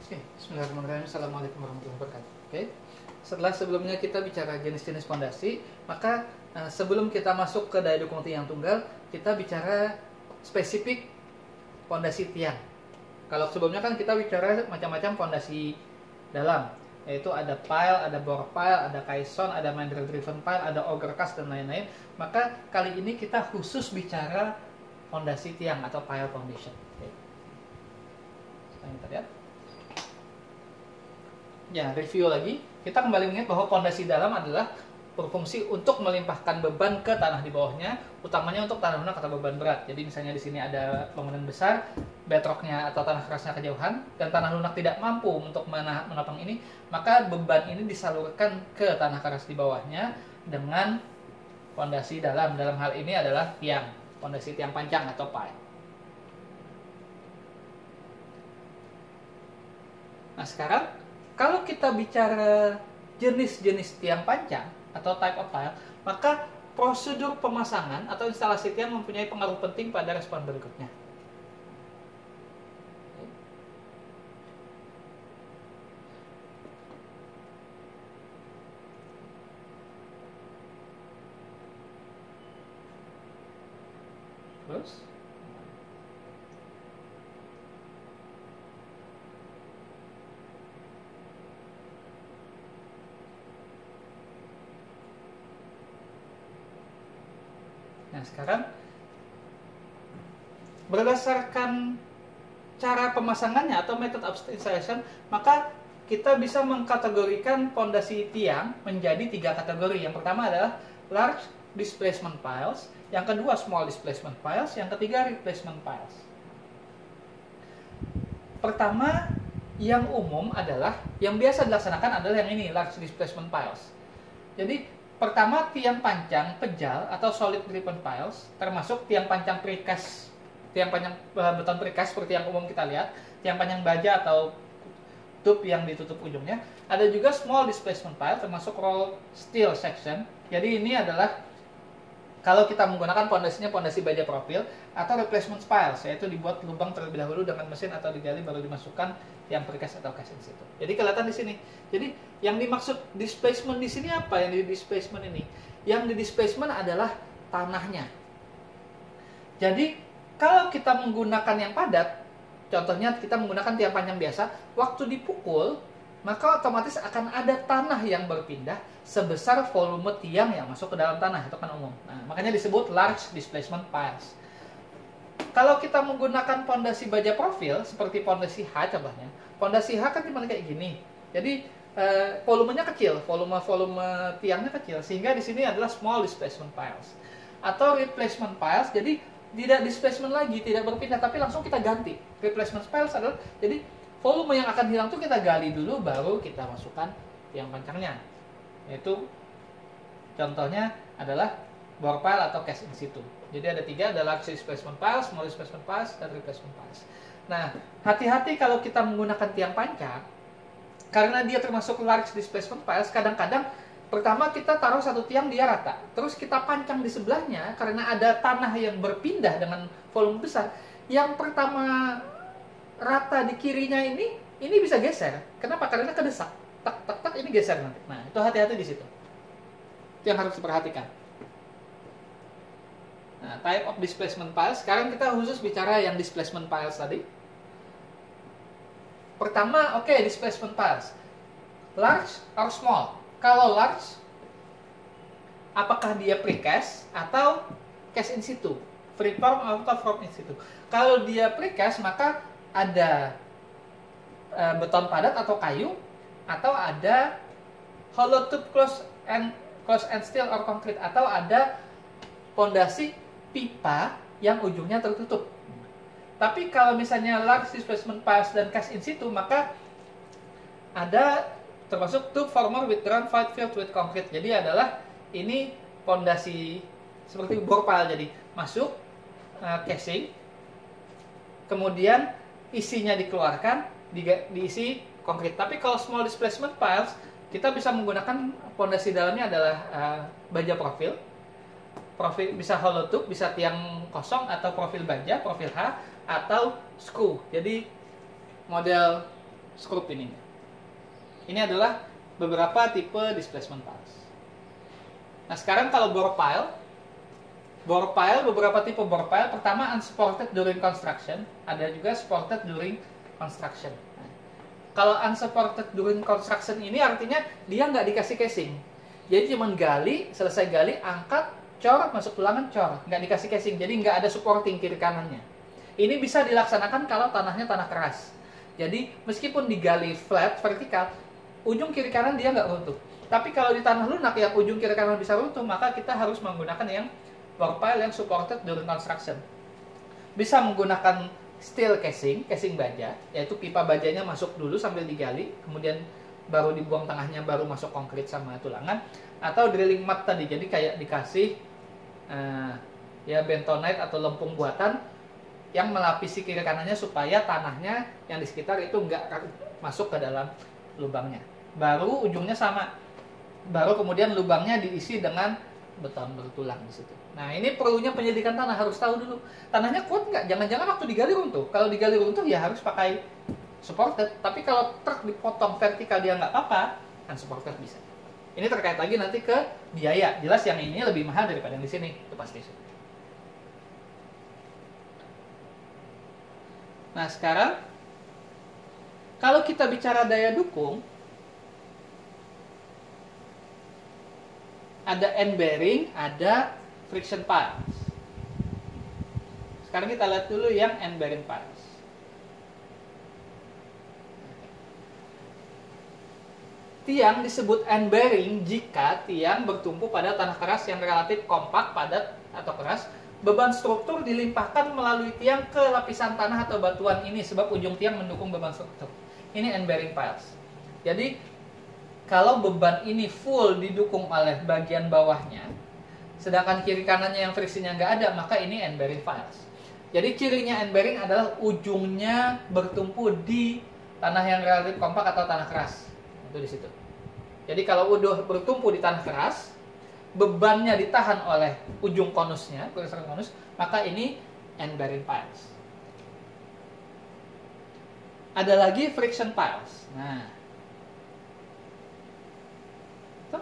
Oke, bismillahirrahmanirrahim. Assalamualaikum warahmatullahi wabarakatuh. Oke, sebelumnya kita bicara jenis-jenis fondasi, maka sebelum kita masuk ke daya dukung tiang tunggal, kita bicara spesifik fondasi tiang. Kalau sebelumnya kan kita bicara macam-macam fondasi dalam, yaitu ada pile, ada bore pile, ada caisson, ada mandrel driven pile, ada auger cast dan lain-lain. Maka kali ini kita khusus bicara fondasi tiang atau pile foundation. Oke. Sekarang kita lihat. Ya, review lagi. Kita kembali mengingat bahwa fondasi dalam adalah berfungsi untuk melimpahkan beban ke tanah di bawahnya, utamanya untuk tanah lunak atau beban berat. Jadi misalnya di sini ada bangunan besar, bedrocknya atau tanah kerasnya kejauhan, dan tanah lunak tidak mampu untuk menopang ini, maka beban ini disalurkan ke tanah keras di bawahnya dengan fondasi dalam. Dalam hal ini adalah tiang, fondasi tiang pancang atau pile. Nah sekarang, kalau kita bicara jenis-jenis tiang pancang atau type of tile, maka prosedur pemasangan atau instalasi tiang mempunyai pengaruh penting pada respon berikutnya. Terus, nah sekarang berdasarkan cara pemasangannya atau method of installation, maka kita bisa mengkategorikan fondasi tiang menjadi 3 kategori. Yang pertama adalah large displacement piles, yang kedua small displacement piles, yang ketiga replacement piles. Pertama, yang umum adalah, yang biasa dilaksanakan adalah yang ini, large displacement piles. Jadi pertama, tiang pancang pejal atau solid driven piles, termasuk tiang pancang precast, tiang pancang beton precast seperti yang umum kita lihat, tiang pancang baja atau tube yang ditutup ujungnya. Ada juga small displacement pile, termasuk roll steel section. Jadi ini adalah kalau kita menggunakan pondasinya pondasi baja profil, atau replacement piles, yaitu dibuat lubang terlebih dahulu dengan mesin atau digali baru dimasukkan yang precast atau cast in situ. Jadi kelihatan di sini. Jadi yang dimaksud displacement di sini apa? Yang di displacement ini, yang di displacement adalah tanahnya. Jadi kalau kita menggunakan yang padat, contohnya kita menggunakan tiang panjang biasa, waktu dipukul maka otomatis akan ada tanah yang berpindah sebesar volume tiang yang masuk ke dalam tanah. Itu kan umum. Nah, makanya disebut large displacement piles. Kalau kita menggunakan pondasi baja profil seperti pondasi H contohnya, pondasi H kan cuma kayak gini. Jadi volumenya kecil, volume tiangnya kecil, sehingga di sini adalah small displacement piles. Atau replacement piles, jadi tidak displacement lagi, tidak berpindah, tapi langsung kita ganti. Replacement piles adalah jadi volume yang akan hilang tuh kita gali dulu, baru kita masukkan tiang pancangnya. Yaitu contohnya adalah bore pile atau cast in situ. Jadi ada 3, ada large displacement piles, small displacement piles, dan replacement piles. Nah, hati-hati kalau kita menggunakan tiang pancang, karena dia termasuk large displacement piles, kadang-kadang pertama kita taruh satu tiang dia rata, terus kita pancang di sebelahnya karena ada tanah yang berpindah dengan volume besar. Yang pertama rata di kirinya ini bisa geser. Kenapa? Karena kedesak. Tak tak tak ini geser nanti. Nah, itu hati-hati di situ. Itu yang harus diperhatikan. Nah, type of displacement piles. Sekarang kita khusus bicara yang displacement piles tadi. Pertama, oke, displacement piles. Large or small? Kalau large, apakah dia precast atau cast in situ? Freeform atau form in situ? Kalau dia precast, maka ada beton padat atau kayu, atau ada hollow tube close and steel or concrete, atau ada pondasi pipa yang ujungnya tertutup. Tapi kalau misalnya large displacement piles dan cast in situ, maka ada termasuk tube former with ground fight filled with concrete. Jadi adalah ini pondasi seperti bore pile, jadi masuk casing, kemudian isinya dikeluarkan, diisi konkret. Tapi kalau small displacement piles, kita bisa menggunakan pondasi dalamnya adalah baja profil, bisa hollow tube, bisa tiang kosong atau profil baja, profil H, atau screw. Jadi model skrup ini. Ini adalah beberapa tipe displacement piles. Nah sekarang kalau bore pile, beberapa tipe bore pile. Pertama unsupported during construction, ada juga supported during construction. Nah, kalau unsupported during construction ini artinya dia nggak dikasih casing. Jadi cuma gali, selesai gali, angkat, cor, masuk tulangan, cor. Nggak dikasih casing, jadi nggak ada supporting kiri kanannya. Ini bisa dilaksanakan kalau tanahnya tanah keras. Jadi meskipun digali flat, vertikal, ujung kiri kanan dia nggak runtuh. Tapi kalau di tanah lunak yang ujung kiri kanan bisa runtuh, maka kita harus menggunakan yang bore pile yang supported during construction. Bisa menggunakan steel casing, casing baja, yaitu pipa bajanya masuk dulu sambil digali, kemudian baru dibuang tengahnya, baru masuk konkrit sama tulangan. Atau drilling mud tadi, jadi kayak dikasih ya bentonite atau lempung buatan yang melapisi kiri kanannya supaya tanahnya yang di sekitar itu nggak masuk ke dalam lubangnya. Baru ujungnya sama, baru kemudian lubangnya diisi dengan beton bertulang di situ. Nah ini perlunya penyelidikan tanah, harus tahu dulu tanahnya kuat nggak. Jangan-jangan waktu digali runtuh. Kalau digali runtuh ya harus pakai supported. Tapi kalau truk dipotong vertikal dia nggak apa-apa, unsupported bisa. Ini terkait lagi nanti ke biaya. Jelas yang ini lebih mahal daripada yang di sini, itu pasti. Nah sekarang kalau kita bicara daya dukung, ada end bearing, ada friction piles. Sekarang kita lihat dulu yang end bearing piles. Tiang disebut end bearing jika tiang bertumpu pada tanah keras yang relatif kompak, padat atau keras. Beban struktur dilimpahkan melalui tiang ke lapisan tanah atau batuan ini sebab ujung tiang mendukung beban struktur. Ini end bearing piles. Jadi kalau beban ini full didukung oleh bagian bawahnya, sedangkan kiri kanannya yang friksinya nggak ada, maka ini end bearing piles. Jadi cirinya end bearing adalah ujungnya bertumpu di tanah yang relatif kompak atau tanah keras. Itu di situ. Jadi kalau udah bertumpu di tanah keras, bebannya ditahan oleh ujung konusnya, konus, maka ini end bearing piles. Ada lagi friction piles. Nah, tuh.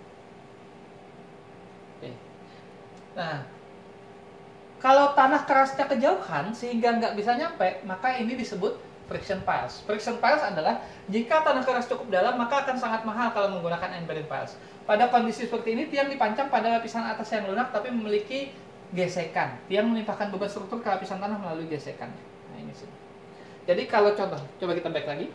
Oke. Nah, kalau tanah kerasnya kejauhan sehingga nggak bisa nyampe, maka ini disebut friction piles. Friction piles adalah jika tanah keras cukup dalam, maka akan sangat mahal kalau menggunakan end bearing piles. Pada kondisi seperti ini, tiang dipancang pada lapisan atas yang lunak tapi memiliki gesekan. Tiang melimpahkan beban struktur ke lapisan tanah melalui gesekan. Nah, ini sih. Jadi kalau contoh, coba kita back lagi.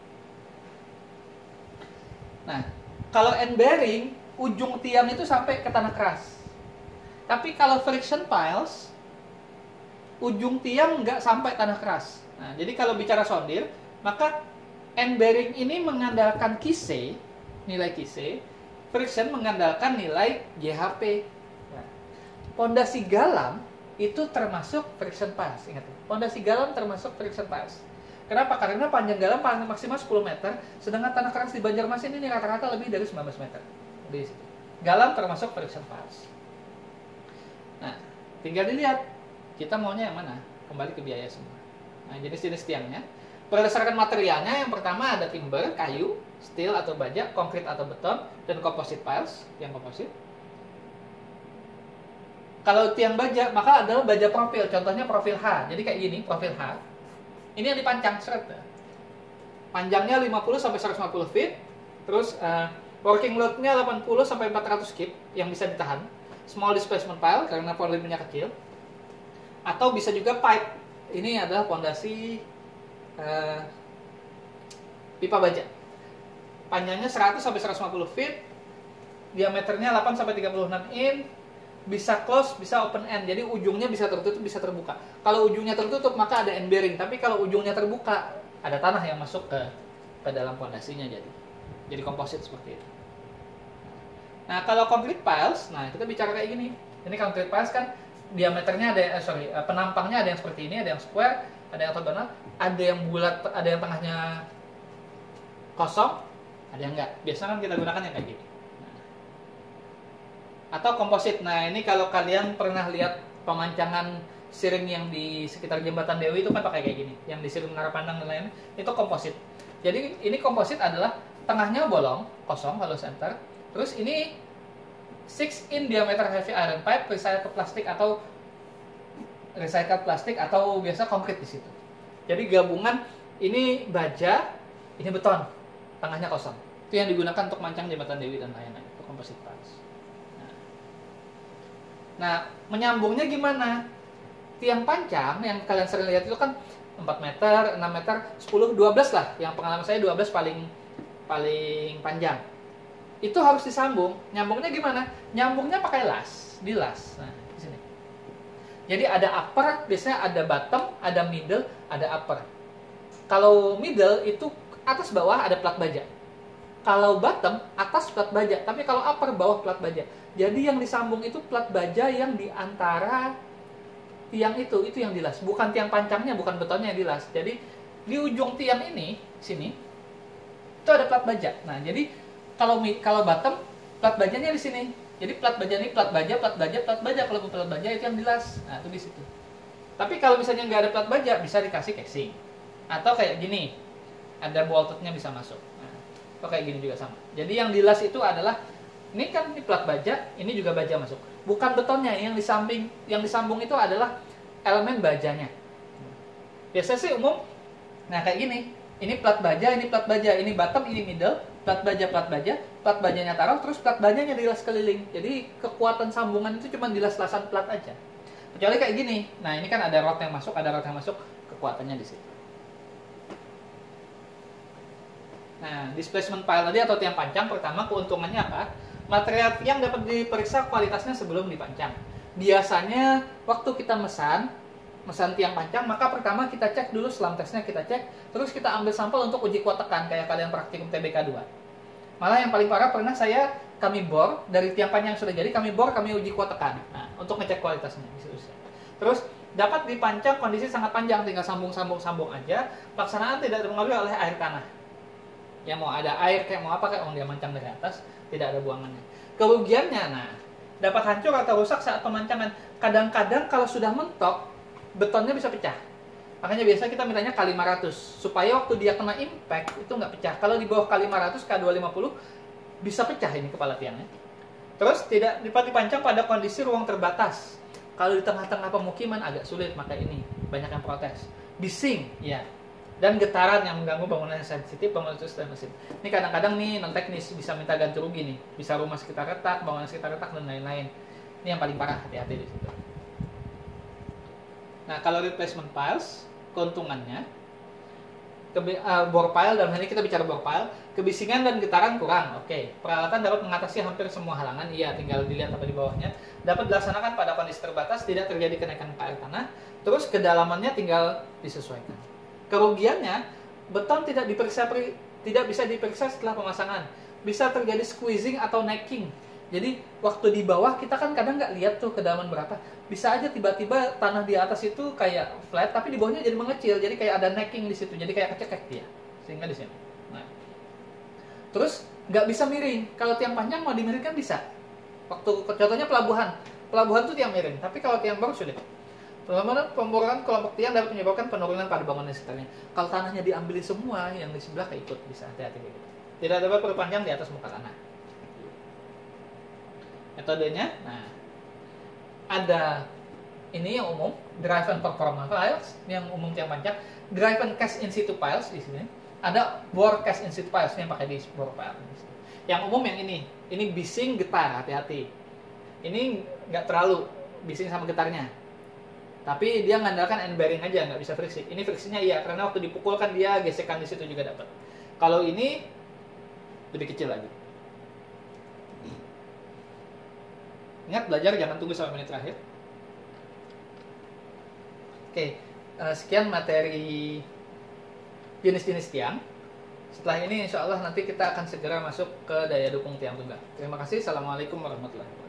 Nah, kalau end bearing, ujung tiang itu sampai ke tanah keras. Tapi kalau friction piles, ujung tiang nggak sampai tanah keras. Nah, jadi kalau bicara sondir, maka end bearing ini mengandalkan kise, nilai kise, friction mengandalkan nilai GHP. Nah, pondasi galam itu termasuk friction piles. Ingat, pondasi galam termasuk friction piles. Kenapa? Karena panjang galam paling maksimal 10 meter, sedangkan tanah keras di Banjarmasin ini rata-rata lebih dari 19 meter. Di situ. Galam termasuk friction piles. Nah, tinggal dilihat kita maunya yang mana. Kembali ke biaya semua. Nah, jenis-jenis tiangnya berdasarkan materialnya, yang pertama ada timber, kayu, steel atau baja, konkrit atau beton, dan composite piles, yang komposit. Kalau tiang baja, maka adalah baja profil, contohnya profil H. Jadi kayak gini, profil H. Ini yang dipancang, seret. Panjangnya 50 sampai 150 feet, terus working load-nya 80 sampai 400 kip yang bisa ditahan. Small displacement pile karena volumenya kecil. Atau bisa juga pipe. Ini adalah pondasi pipa baja. Panjangnya 100 sampai 150 feet, diameternya 8 sampai 36 in, bisa close, bisa open end. Jadi ujungnya bisa tertutup, bisa terbuka. Kalau ujungnya tertutup maka ada end bearing, tapi kalau ujungnya terbuka ada tanah yang masuk ke dalam pondasinya jadi komposit seperti itu. Nah, kalau concrete piles, nah kita bicara kayak gini. Ini concrete piles kan diameternya ada penampangnya ada yang seperti ini, ada yang square, ada yang ortogonal, ada yang bulat, ada yang tengahnya kosong, ada yang enggak. Biasanya kan kita gunakan yang kayak gini. Nah. Atau komposit. Nah, ini kalau kalian pernah lihat pemancangan siring yang di sekitar jembatan Dewi itu kan pakai kayak gini, yang di siring Menara Pandang dan lainnya itu komposit. Jadi ini komposit adalah tengahnya bolong, kosong, hollow center. Terus ini 6 in diameter heavy iron pipe recycled plastik atau biasa konkrit di situ. Jadi gabungan ini baja, ini beton, tengahnya kosong. Itu yang digunakan untuk mancang jembatan Dewi dan lain-lain. Itu composite piles. Nah, menyambungnya gimana? Tiang pancang yang kalian sering lihat itu kan 4 meter, 6 meter, 10, 12 lah. Yang pengalaman saya 12 paling panjang. Itu harus disambung. Nyambungnya gimana? Nyambungnya pakai las, dilas. Nah, di sini. Jadi ada upper, biasanya ada bottom, ada middle, ada upper. Kalau middle itu atas bawah ada plat baja. Kalau bottom atas plat baja, tapi kalau upper bawah plat baja. Jadi yang disambung itu plat baja yang di antara tiang itu yang dilas, bukan tiang pancangnya, bukan betonnya yang dilas. Jadi di ujung tiang ini sini itu ada plat baja. Nah, jadi kalau bottom plat bajanya di sini. Jadi plat baja ini plat baja. Kalau plat baja itu yang dilas. Nah, itu di situ. Tapi kalau misalnya nggak ada plat baja, bisa dikasih casing. Atau kayak gini, ada boltnya bisa masuk. Nah, atau kayak gini juga sama. Jadi yang dilas itu adalah ini kan ini plat baja, ini juga baja masuk. Bukan betonnya, yang disambung itu adalah elemen bajanya. Biasanya sih umum, nah kayak gini. Ini plat baja, ini bottom, ini middle, plat bajanya taruh, terus plat bajanya dilas keliling. Jadi kekuatan sambungan itu cuma dilas-lasan plat aja. Kecuali kayak gini. Nah, ini kan ada rod yang masuk, kekuatannya di situ. Nah, displacement pile tadi atau tiang pancang, pertama keuntungannya apa? Material tiang dapat diperiksa kualitasnya sebelum dipancang. Biasanya waktu kita mesan tiang pancang, maka pertama kita cek dulu selam tesnya, kita cek, terus kita ambil sampel untuk uji kuat tekan kayak kalian praktikum TBK 2. Malah yang paling parah pernah kami bor dari tiang pancang yang sudah jadi, kami uji kuat tekan. Nah, untuk ngecek kualitasnya. Terus dapat dipancang kondisi sangat panjang, tinggal sambung aja. Pelaksanaan tidak dipengaruhi oleh air tanah. Ya mau ada air kayak mau apa kayak dia mancang dari atas, tidak ada buangannya. Kerugiannya, nah, dapat hancur atau rusak saat pemancangan. Kadang-kadang kalau sudah mentok, betonnya bisa pecah. Makanya biasa kita mintanya K500 supaya waktu dia kena impact itu nggak pecah. Kalau di bawah K500, K250 bisa pecah ini kepala tiangnya. Terus tidak dapat dipancang pada kondisi ruang terbatas. Kalau di tengah-tengah pemukiman agak sulit, maka ini banyak yang protes. Bising, ya. Dan getaran yang mengganggu bangunan yang sensitif, bangunan dan mesin. Ini kadang-kadang nih non teknis bisa minta ganti rugi nih, bisa rumah sekitar retak, bangunan sekitar retak dan lain-lain. Ini yang paling parah, hati-hati di situ. Nah, kalau replacement piles, keuntungannya bore pile, dalam hal ini kita bicara bore pile, kebisingan dan getaran kurang. Oke, peralatan dapat mengatasi hampir semua halangan. Iya, tinggal dilihat apa di bawahnya. Dapat dilaksanakan pada kondisi terbatas, tidak terjadi kenaikan air tanah. Terus kedalamannya tinggal disesuaikan. Kerugiannya, beton tidak bisa diperiksa setelah pemasangan. Bisa terjadi squeezing atau necking. Jadi waktu di bawah kita kan kadang nggak lihat tuh kedalaman berapa. Bisa aja tiba-tiba tanah di atas itu kayak flat, tapi di bawahnya jadi mengecil. Jadi kayak ada necking di situ. Jadi kayak kecekek dia. Sehingga di sini. Nah. Terus nggak bisa miring. Kalau tiang panjang mau dimiringkan bisa. Waktu contohnya pelabuhan tuh tiang miring. Tapi kalau tiang baru sulit. Pemboran kelompok tiang dapat menyebabkan penurunan pada bangunan sekitarnya. Kalau tanahnya diambil semua, yang di sebelah keikut, bisa hati-hati gitu. Tidak dapat perpanjang di atas muka tanah. Metodenya, nah, ada ini yang umum, drive and performance piles, ini yang umum tiang panjang. Drive and cast in situ piles di sini. Ada bore cast in situ piles yang pakai di bore pile. Yang umum yang ini bising getar, hati-hati. Ini nggak terlalu bising sama getarnya. Tapi dia mengandalkan end bearing aja, nggak bisa friksi. Ini friksinya iya, karena waktu dipukul kan dia gesekan di situ juga dapat. Kalau ini lebih kecil lagi. Ingat belajar jangan tunggu sampai menit terakhir. Oke, sekian materi jenis-jenis tiang. Setelah ini insya Allah nanti kita akan segera masuk ke daya dukung tiang tunggal. Terima kasih. Assalamualaikum warahmatullahi wabarakatuh.